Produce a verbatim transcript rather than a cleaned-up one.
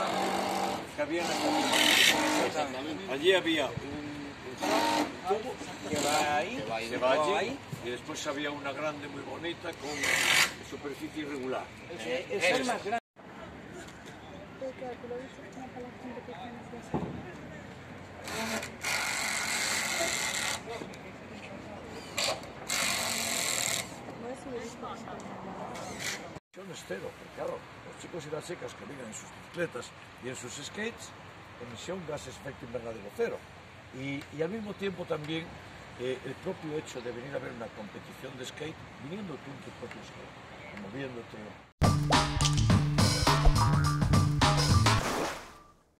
que había en la estación. Allí había un tubo que va ahí, que va, ahí, que va allí, ahí, y después había una grande muy bonita con superficie irregular. Eh, esa es más grande. Cero, porque claro, los chicos y las chicas que vengan en sus bicicletas y en sus skates, emisión gases efecto invernadero cero. Y, y al mismo tiempo también eh, el propio hecho de venir a ver una competición de skate, viniendo tú en tu propio skate, moviéndote.